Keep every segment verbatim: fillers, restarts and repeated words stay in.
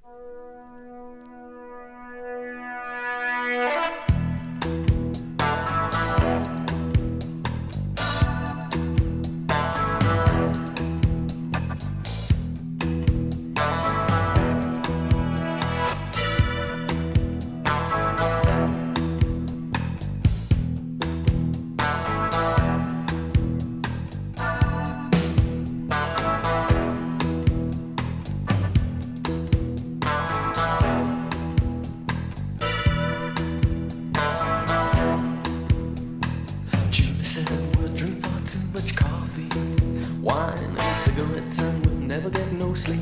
Wine and cigarettes and we'll never get no sleep.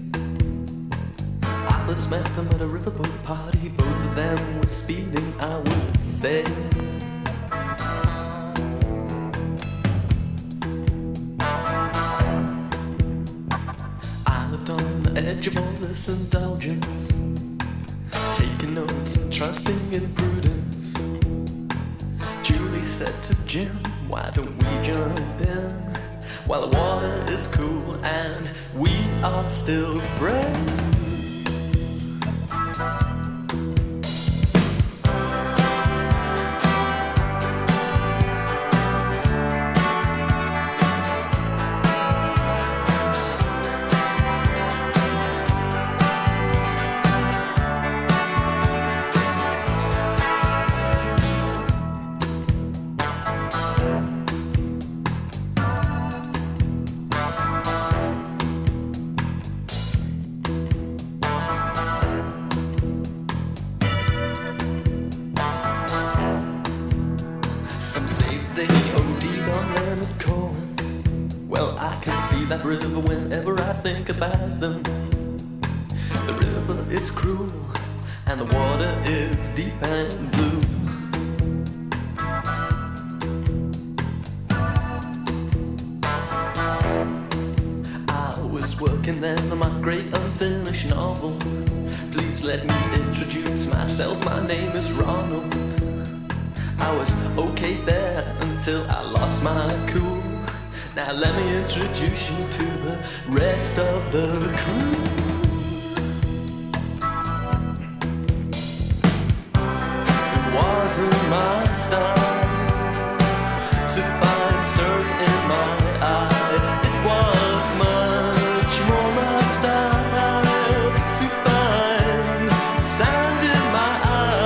I first met them at a riverboat party. Both of them were speeding, I would say. I lived on the edge of all this indulgence, taking notes and trusting in prudence. Julie said to Jim, why don't we jump in while the water is cool and we are still friends? Some say they O D'd on Leonard Cohen. Well, I can see that river whenever I think about them. The river is cruel and the water is deep and blue. I was working then on my great unfinished novel. Please let me introduce myself, my name is Ronald. I was okay there until I lost my cool. Now let me introduce you to the rest of the crew. It wasn't my style to find surf in my eye. It was much more my style to find sand in my eye.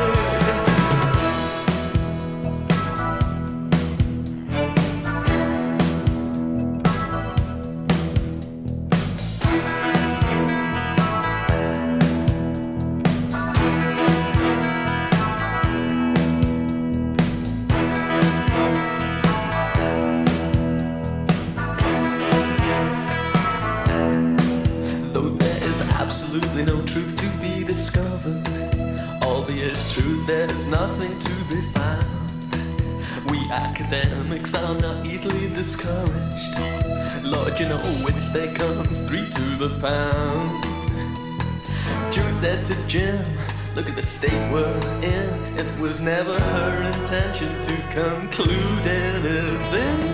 Absolutely no truth to be discovered, albeit truth there's nothing to be found. We academics are not easily discouraged. Lord, you know which they come three to the pound. Julie said to Jim, look at the state we're in. It was never her intention to conclude anything.